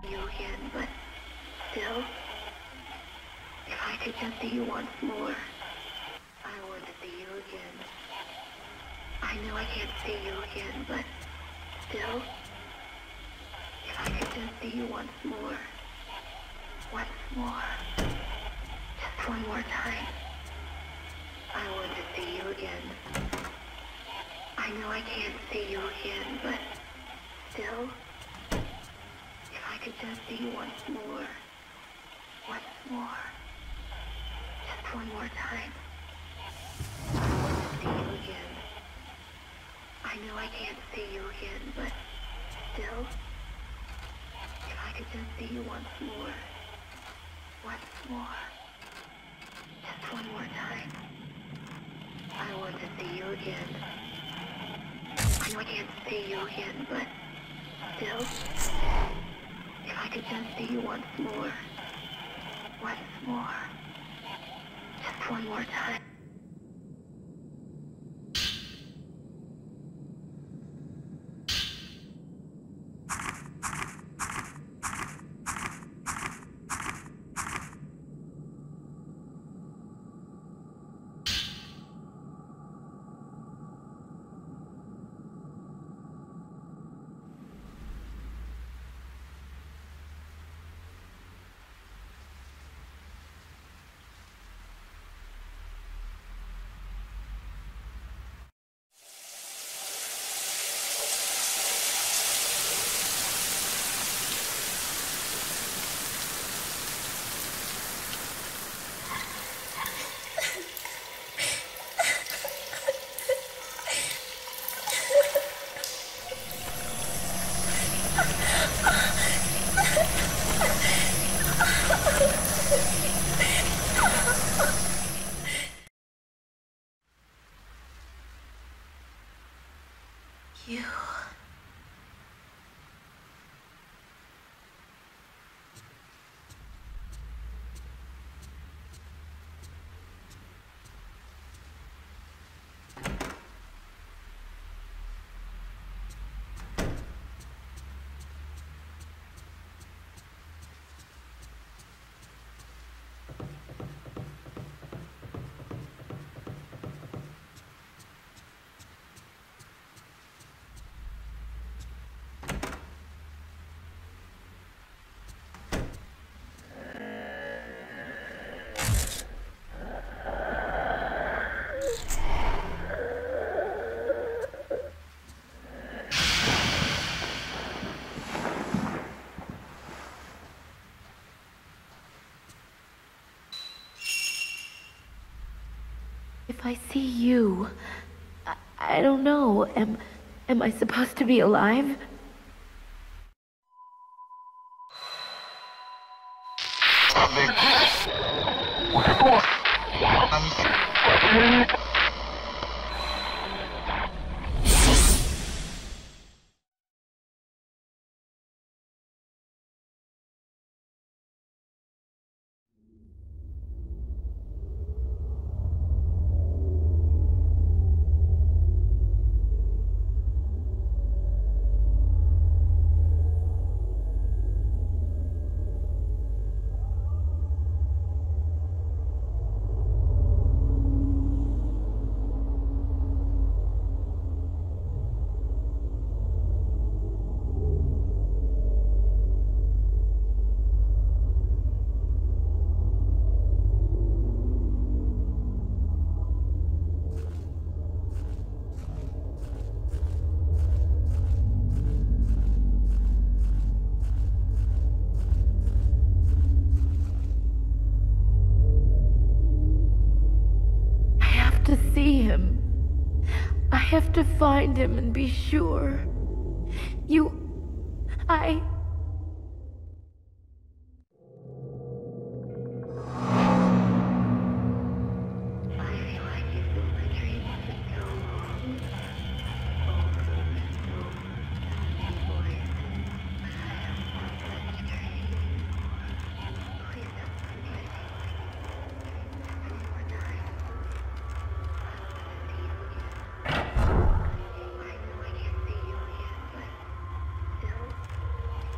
you again, but still, if I could just see you once more, I want to see you again. I know I can't see you again, but still, if I could just see you once more, just one more time, I want to see you again. I know I can't see you again, but still, if I could just see you once more, just one more time, I want to see you again. I know I can't see you again, but still, if I could just see you once more, just one more time, I want to see you again. I know I can't see you again, but still, if I could just see you once more, just one more time. You. If I see you, I don't know, am I supposed to be alive? To see him. I have to find him and be sure. I feel like you've been my dreams for so long. Over and over. Voice. But I have not such dreams anymore. Please don't forget me. Just one more time. I know I can't see you again, but still,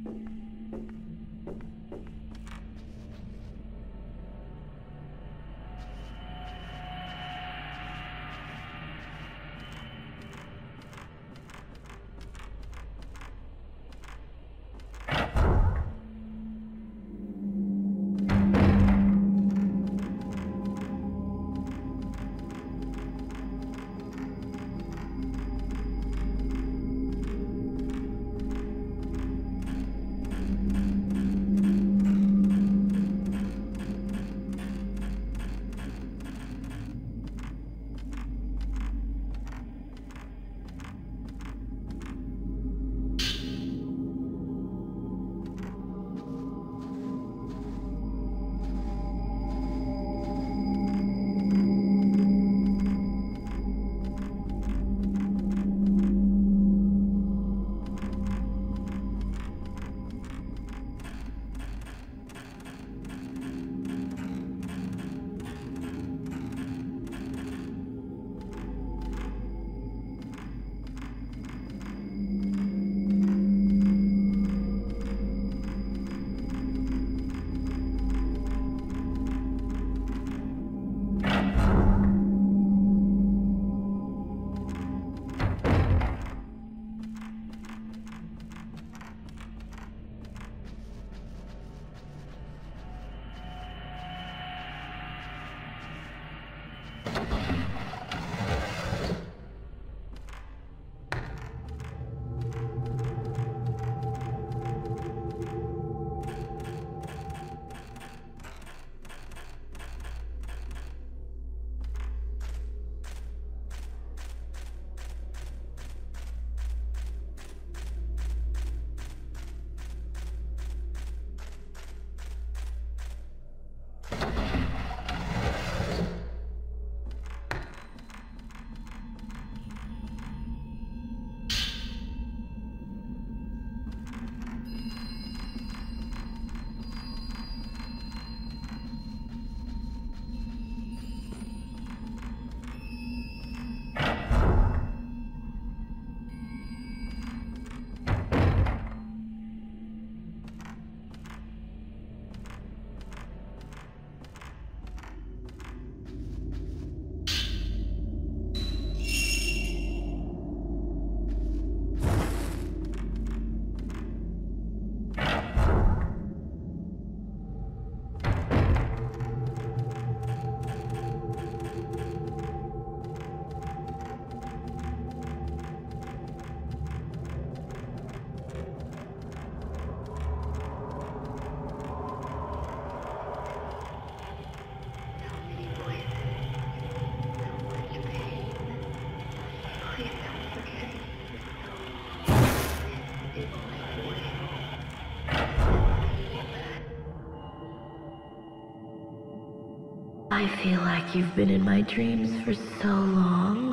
I feel like you've been in my dreams for so long,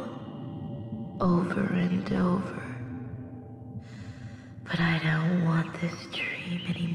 over and over. But I don't want this dream anymore.